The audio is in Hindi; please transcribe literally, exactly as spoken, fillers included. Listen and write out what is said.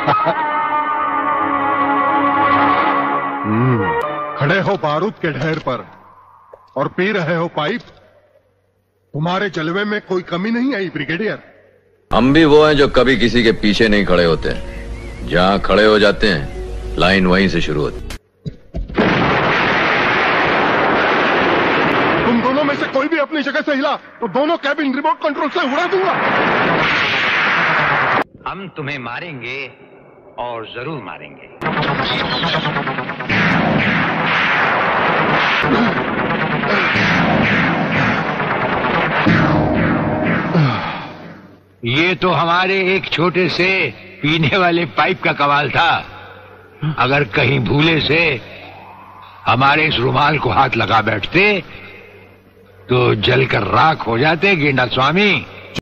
खड़े हो बारूद के ढेर पर और पी रहे हो पाइप। तुम्हारे जलवे में कोई कमी नहीं आई ब्रिगेडियर। हम भी वो हैं जो कभी किसी के पीछे नहीं खड़े होते। जहां खड़े हो जाते हैं लाइन वहीं से शुरू होती। तुम दोनों में से कोई भी अपनी जगह से हिला तो दोनों कैबिन रिमोट कंट्रोल से उड़ा दूंगा। हम तुम्हें मारेंगे और जरूर मारेंगे। ये तो हमारे एक छोटे से पीने वाले पाइप का कमाल था। अगर कहीं भूले से हमारे इस रुमाल को हाथ लगा बैठते तो जलकर राख हो जाते गेंडा स्वामी।